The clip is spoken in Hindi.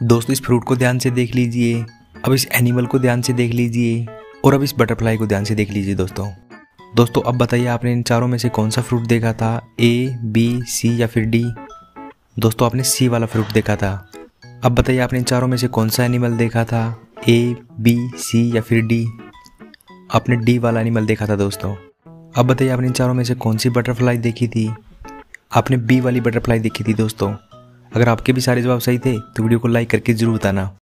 दोस्तों इस फ्रूट को ध्यान से देख लीजिए, अब इस एनिमल को ध्यान से देख लीजिए और अब इस बटरफ्लाई को ध्यान से देख लीजिए। दोस्तों अब बताइए आपने इन चारों में से कौन सा फ्रूट देखा था, ए, बी, सी या फिर डी। दोस्तों आपने सी वाला फ्रूट देखा था। अब बताइए आपने इन चारों में से कौन सा एनिमल देखा था, ए, बी, सी या फिर डी। आपने डी वाला एनिमल देखा था दोस्तों। अब बताइए आपने इन चारों में से कौन सी बटरफ्लाई देखी थी। आपने बी वाली बटरफ्लाई देखी थी दोस्तों। अगर आपके भी सारे जवाब सही थे तो वीडियो को लाइक करके जरूर बताना।